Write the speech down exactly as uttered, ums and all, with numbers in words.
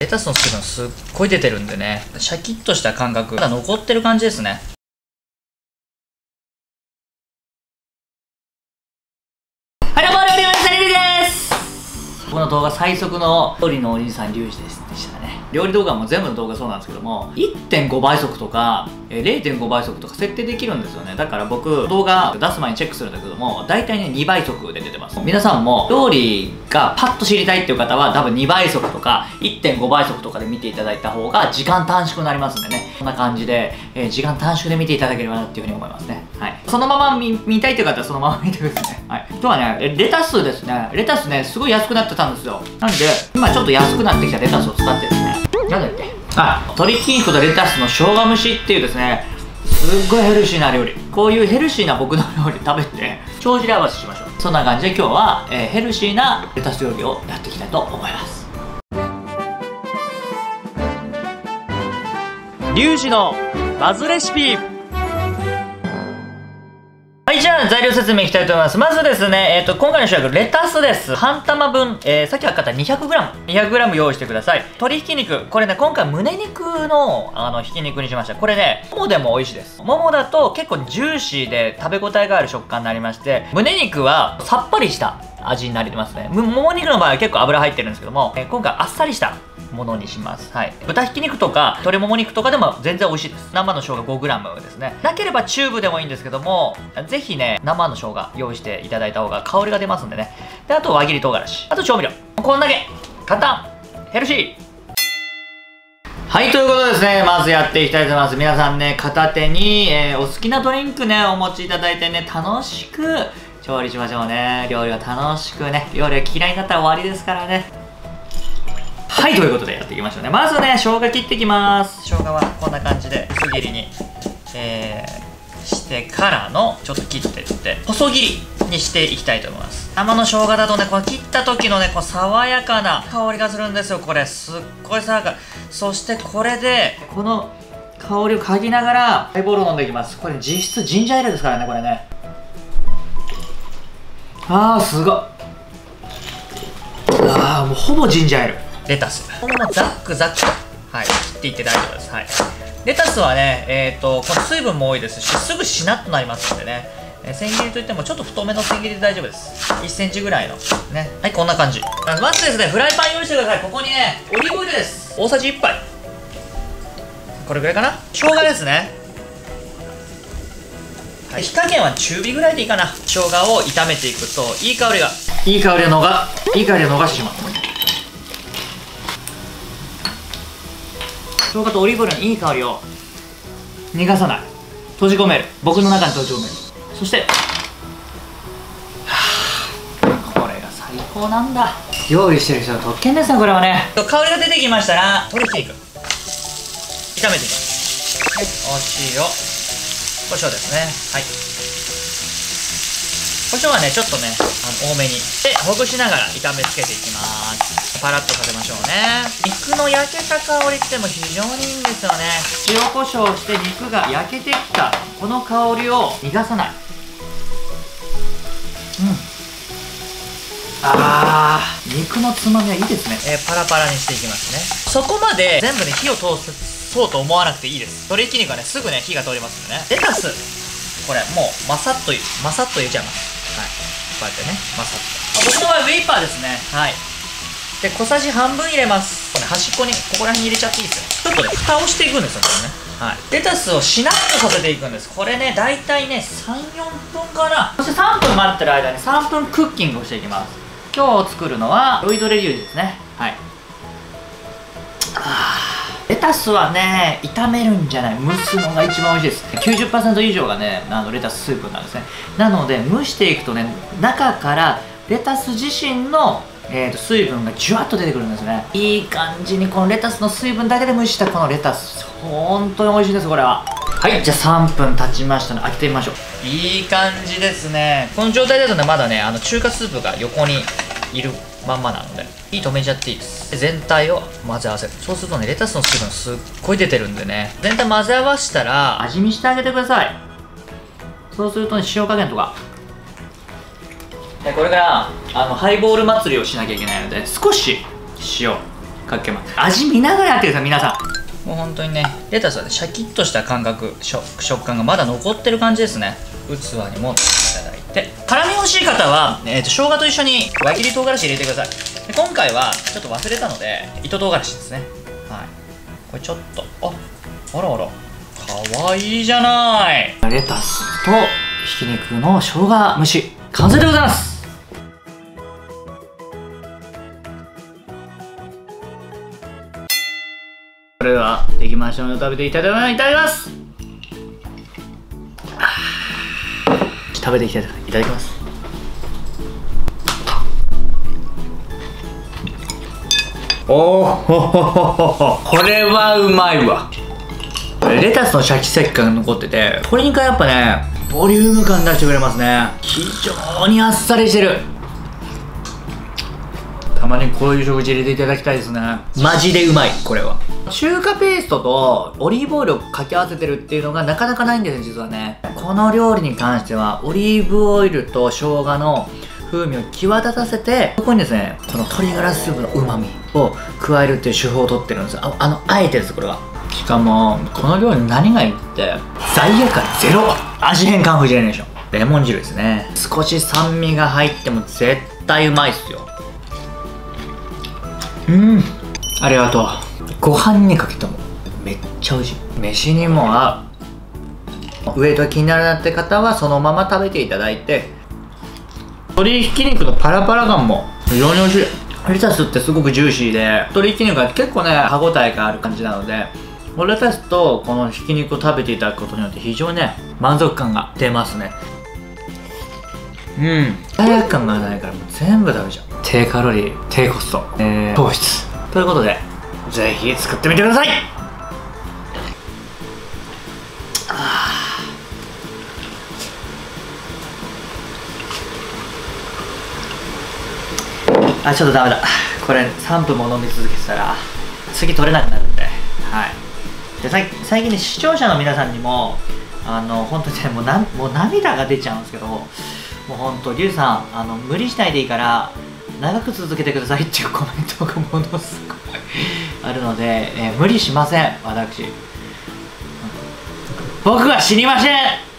レタスの水分すっごい出てるんでね、シャキッとした感覚が残ってる感じですね。はい、どうも、料理のおじさんリリーです。この動画最速の料理のおじさんリュウジですでしたね。料理動画も全部の動画そうなんですけども いってんご 倍速とか れいてんご 倍速とか設定できるんですよね。だから僕動画出す前にチェックするんだけども大体ねにばい速で出てます。皆さんも料理がパッと知りたいっていう方は多分にばい速とか いってんご 倍速とかで見ていただいた方が時間短縮になりますんでね、こんな感じで、えー、時間短縮で見ていただければなっていうふうに思いますね。はい、そのまま 見, 見たいという方はそのまま見てくださいね。はい、今日はねレタスですね。レタスねすごい安くなってたんですよ。なんで今ちょっと安くなってきたレタスを使ってですね、なんだっけ、あ、鶏ひき肉とレタスの生姜蒸しっていうですね、すっごいヘルシーな料理。こういうヘルシーな僕の料理食べて帳尻合わせしましょう。そんな感じで今日は、えー、ヘルシーなレタス料理をやっていきたいと思います。リュウジのバズレシピ。はい、じゃあ材料説明いきたいと思います。まずですね、えっと、今回の主役、レタスです。半玉分、えー、さっき測った にひゃくグラム。にひゃくグラム 用意してください。鶏ひき肉。これね、今回胸肉の、あの、ひき肉にしました。これね、ももでも美味しいです。ももだと結構ジューシーで食べ応えがある食感になりまして、胸肉はさっぱりした味になりますね。もも肉の場合は結構油入ってるんですけども、えー、今回あっさりしたものにします。はい。豚ひき肉とか鶏もも肉とかでも全然美味しいです。生の生姜 ごグラム ですね。なければチューブでもいいんですけども、ぜひね、生の生姜用意していただいた方が香りが出ますんでね。で、あと輪切り唐辛子。あと調味料。こんだけ。簡単。ヘルシー。はい、ということですね。まずやっていきたいと思います。皆さんね、片手に、えー、お好きなドリンクね、お持ちいただいてね、楽しく調理しましょうね。料理は楽しくね。料理は嫌いになったら終わりですからね。はい、ということでやっていきましょうね。まずね、生姜切っていきます。生姜はこんな感じで薄切りに、えー、してからのちょっと切っていって細切りにしていきたいと思います。生の生姜だとね、この切った時のね、こう爽やかな香りがするんですよ。これすっごい爽やか。そしてこれでこの香りを嗅ぎながらハイボールを飲んでいきます。これ実質ジンジャーエールですからね、これね。あーすごい。あーもうほぼジンジャーエール。レタスこのままザックザックと、はい、切っていって大丈夫です。はい、レタスはね、えーとこの水分も多いですしすぐしなっとなりますんでね、えー、千切りといってもちょっと太めの千切りで大丈夫です。いっセンチぐらいのね。はい、こんな感じ。まずですね、フライパン用意してください。ここにねオリーブオイルです。大さじいっぱい。これぐらいかな。生姜ですね。はい、火加減は中火ぐらいでいいかな。生姜を炒めていくといい香りがいい香りを逃いい香りを逃してしまう。生姜とオリーブオイルのいい香りを逃がさない。閉じ込める。僕の中に閉じ込める。そしてこれが最高なんだ。料理してる人は特権ですね、これはね。香りが出てきましたら鶏ひき肉炒めていきます。はい、お塩胡椒ですね。はい、胡椒はねちょっとねあの多めにでほぐしながら炒めつけていきます。パラッとさせましょうね。肉の焼けた香りっても非常にいいんですよね。塩コショウして肉が焼けてきたこの香りを逃がさない。うん、あー肉のつまみはいいですね。えー、パラパラにしていきますね。そこまで全部ね火を通そうと思わなくていいです。鶏ひき肉はねすぐね火が通りますんでね。レタスこれもうまさっとまさっと入れちゃいます。はい、こうやってねまさっと。僕の場合ウェイパーですね。はい、で小さじ半分入れます。これ端っこにここら辺に入れちゃっていいですよ。ちょっとね蓋をしていくんですよね。はい、レタスをしなっとさせていくんです。これね大体ねさん、よんぷんかな。そしてさんぷん待ってる間にさんぷんクッキングをしていきます。今日作るのはロイドレリュウジですね。はい、レタスはね炒めるんじゃない蒸すのが一番美味しいです。 きゅうじゅっパーセント 以上がねあのレタススープなんですね。なので蒸していくとね中からレタス自身のえーと水分がジュワッと出てくるんですね。いい感じにこのレタスの水分だけで蒸したこのレタス本当に美味しいです。これははい、じゃあさんぷん経ちましたので開けてみましょう。いい感じですね。この状態だとねまだねあの中華スープが横にいるまんまなので火止めちゃっていいです。で全体を混ぜ合わせる。そうするとねレタスの水分すっごい出てるんでね全体混ぜ合わせたら味見してあげてください。そうするとね塩加減とかでこれからあのハイボール祭りをしなきゃいけないので少し塩かけます。味見ながらやってください皆さん。もう本当にね、レタスはねシャキッとした感覚、食食感がまだ残ってる感じですね。器に盛っていただいて、辛み欲しい方は、えー、と生姜と一緒に輪切り唐辛子入れてください。で今回はちょっと忘れたので糸唐辛子ですね。はい、これちょっと、ああらあらかわいいじゃない。レタスとひき肉の生姜蒸し完成でございます。それではできましたので食べていただきます。いただきます。食べていきたいといただきます。おおこれはうまいわ。レタスのシャキシャキ感が残ってて、鶏肉はやっぱねボリューム感出してくれますね。非常にあっさりしてる。たまにこういう食事入れていただきたいですね。マジでうまい。これは中華ペーストとオリーブオイルを掛け合わせてるっていうのがなかなかないんですよ実はね。この料理に関してはオリーブオイルと生姜の風味を際立たせて、ここにですねこの鶏ガラスープのうまみを加えるっていう手法をとってるんですよ。ああのあえてですこれは。しかもこの料理何がいいって罪悪感ゼロ。味変カンフージェネレーションレモン汁ですね。少し酸味が入っても絶対うまいっすよ。うん、ありがとう。ご飯にかけてもめっちゃ美味しい。飯にも合う。ウエイトが気になるなって方はそのまま食べていただいて、鶏ひき肉のパラパラ感も非常に美味しい。レタスってすごくジューシーで、鶏ひき肉が結構ね歯ごたえがある感じなので、レタスとこのひき肉を食べていただくことによって非常にね満足感が出ますね。うん、罪悪感がないからもう全部食べちゃう。低カロリー低コスト、えー、糖質ということでぜひ作ってみてください。あ、ちょっとダメだ。これさんぷんも飲み続けてたら次取れなくなるんで、はい。で最近ね視聴者の皆さんにもあの本当にねもうなもう涙が出ちゃうんですけど、もう本当リュウさんあの無理しないでいいから長く続けてくださいっていうコメントがものすごいあるので、えー、無理しません。私僕は死にません。